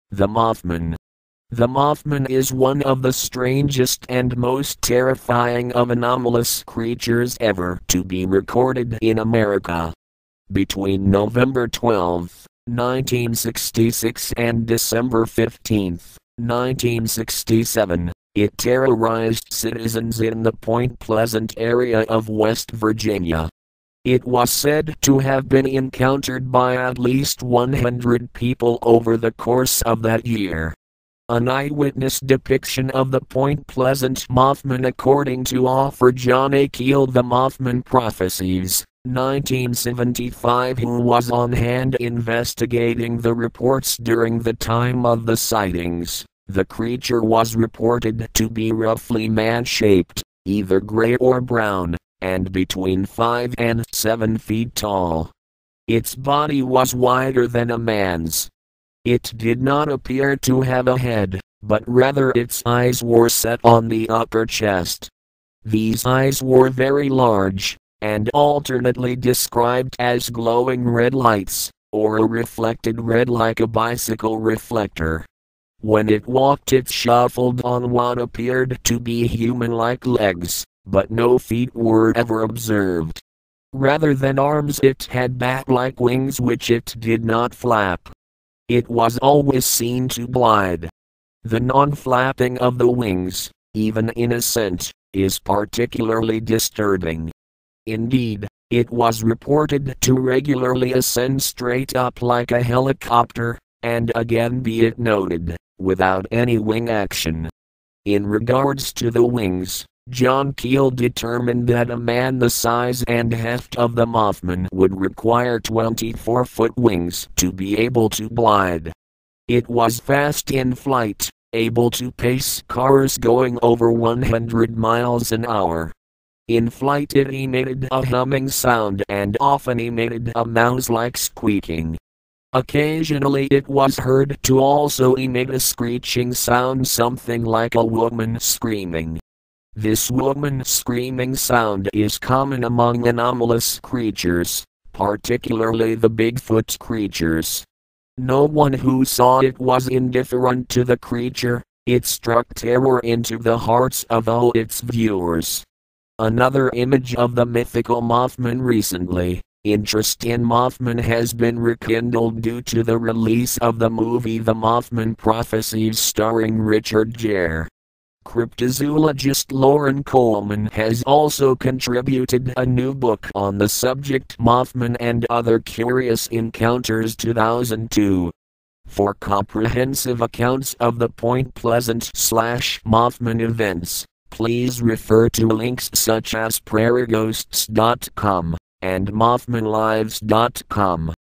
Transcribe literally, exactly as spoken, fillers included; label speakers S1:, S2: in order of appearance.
S1: The Mothman. The Mothman is one of the strangest and most terrifying of anomalous creatures ever to be recorded in America. Between November twelfth, nineteen sixty-six and December fifteenth, nineteen sixty-seven, it terrorized citizens in the Point Pleasant area of West Virginia. It was said to have been encountered by at least one hundred people over the course of that year. An eyewitness depiction of the Point Pleasant Mothman, according to author John A. Keel, The Mothman Prophecies, nineteen seventy-five, who was on hand investigating the reports during the time of the sightings. The creature was reported to be roughly man-shaped, either gray or brown, and between five and seven feet tall. Its body was wider than a man's. It did not appear to have a head, but rather its eyes were set on the upper chest. These eyes were very large, and alternately described as glowing red lights, or a reflected red like a bicycle reflector. When it walked, it shuffled on what appeared to be human-like legs, but no feet were ever observed. Rather than arms, it had bat-like wings which it did not flap. It was always seen to glide. The non-flapping of the wings, even in ascent, is particularly disturbing. Indeed, it was reported to regularly ascend straight up like a helicopter, and again, be it noted, without any wing action. In regards to the wings, John Keel determined that a man the size and heft of the Mothman would require twenty-four foot wings to be able to glide. It was fast in flight, able to pace cars going over one hundred miles an hour. In flight it emitted a humming sound and often emitted a mouse-like squeaking. Occasionally it was heard to also emit a screeching sound, something like a woman screaming. This woman screaming sound is common among anomalous creatures, particularly the Bigfoot creatures. No one who saw it was indifferent to the creature. It struck terror into the hearts of all its viewers. Another image of the mythical Mothman recently. Interest in Mothman has been rekindled due to the release of the movie The Mothman Prophecies starring Richard Gere. Cryptozoologist Loren Coleman has also contributed a new book on the subject, Mothman and Other Curious Encounters two thousand two. For comprehensive accounts of the Point Pleasant slash Mothman events, please refer to links such as prairieghosts dot com and mothman lives dot com.